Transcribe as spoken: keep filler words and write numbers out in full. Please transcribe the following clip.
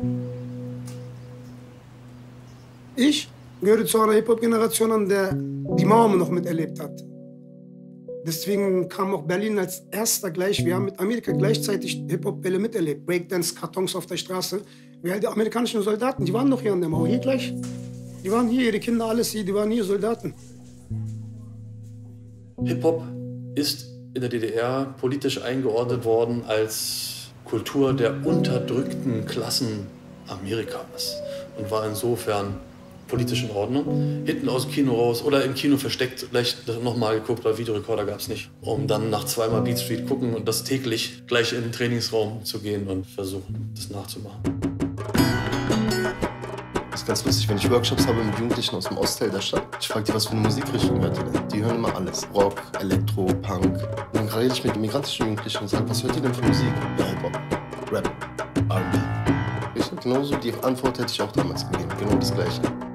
Ich gehöre zu einer Hip-Hop-Generation an, der die Mauer noch miterlebt hat. Deswegen kam auch Berlin als erster gleich. Wir haben mit Amerika gleichzeitig Hip-Hop-Welle miterlebt. Breakdance, Kartons auf der Straße. Wir, die amerikanischen Soldaten, die waren noch hier an der Mauer, hier gleich. Die waren hier, ihre Kinder, alles hier, die waren hier Soldaten. Hip-Hop ist in der D D R politisch eingeordnet worden als Kultur der unterdrückten Klassen Amerikas und war insofern politisch in Ordnung. Hinten aus dem Kino raus oder im Kino versteckt, vielleicht nochmal geguckt, weil Videorekorder gab es nicht. Um dann nach zweimal Beat Street gucken und das täglich gleich in den Trainingsraum zu gehen und versuchen, das nachzumachen. Das ist ganz lustig, wenn ich Workshops habe mit Jugendlichen aus dem Ostteil der Stadt. Ich frage die, was für eine Musikrichtung hört ihr denn? Die hören immer alles. Rock, Elektro, Punk. Und dann rede ich mit migrantischen Jugendlichen und sage, was hört ihr denn für Musik? Ja, Hip-Hop, Rap, R und B. Genauso die Antwort hätte ich auch damals gegeben. Genau das Gleiche.